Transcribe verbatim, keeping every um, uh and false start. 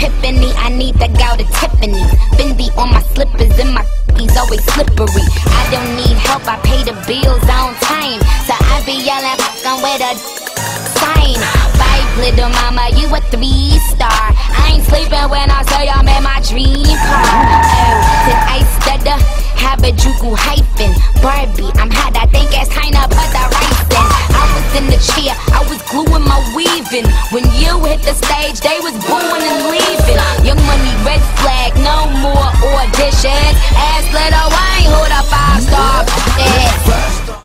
epiphany. I need to go to Tiffany. Fendi on my slippers and my he's always slippery. I don't need help, I pay the bills on time. So I be yelling, fuckin' with a sign. Five little mama, you a three star. I ain't sleeping when I say I'm in my dream car. Oh, since I stutter, have a jugu hyphen. Barbie, I'm hot, I think it's time to put the rice in. I was in the chair, I was gluing my weaving. When you hit the stage, they was booing and leaving. Young money, red flag, no more auditions. Ask little Wayne who the five star is.